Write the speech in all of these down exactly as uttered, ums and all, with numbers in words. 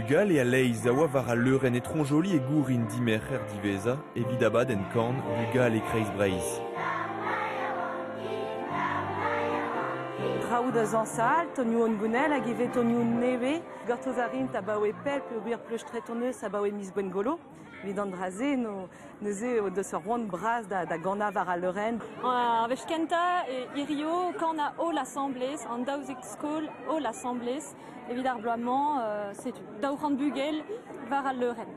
Bugal et Aleiz awa var a leuren etronjoli e gourin dimerc'her diveza, evidabad en kan Bugal e kreiz Breizh. Traoù da zansal, tonioù on gounel, hag eve tonioù neve. Gortozarin ta baoe pel, pe ober pleuchtretonneus a baoe mis Gwengolo. Evidant draze, no, neuze o deus ur roan braz da, da gana var a leuren. Uh, Vech kenta e irio, kan a o l'assemblez, an daouzek skol o l'assemblez, evidar bloamant, uh, setu. Daourant bugel var a leuren.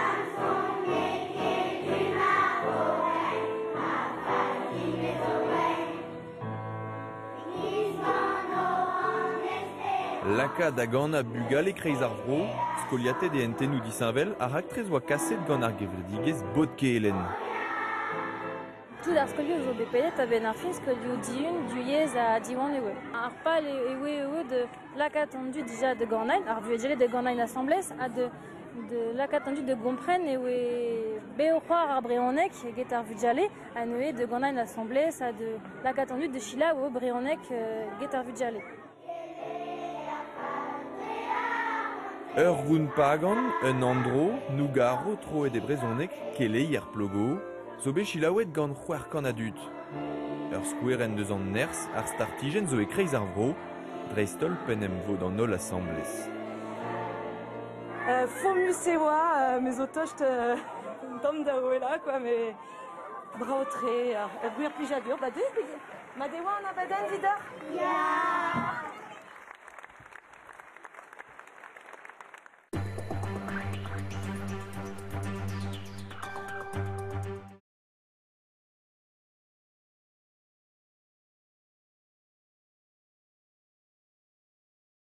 Laka da gana Bugal e kreiz ar vro, skoliatet e entennoù disheñvel a rak trez oa kaset gant ar gevredigez bodke elen. Tout ar skolioù zo bepellet a ben ar fin skolioù diun, du yez a diwan ewe. Ar pal ewe ewe de laka tendu dija de ganañ, ar vuegele de ganañ assemblez, a de, de laka tendu de gompren ewe beo c'hoar ar breonek get ar vugale, a neue de ganañ assemblez, a de laka tendu de chila o breonek get ar vugale. Ur voun pagan, un andro, nougaro tro e de brezonek kele er plogo, zo bet chilaouet gant c'hwer kan adut. Ur skoueren deus an ners ar startijen zo e kreiz ar vro, dreistol pen em vo d'an ol assemblez. Euh, Fo museoa, euh, mes otocht euh, dom da oela, quoi, mais brao tre, ur gwir plijadur, ba de, ma dewa an abadan vidar? Ya!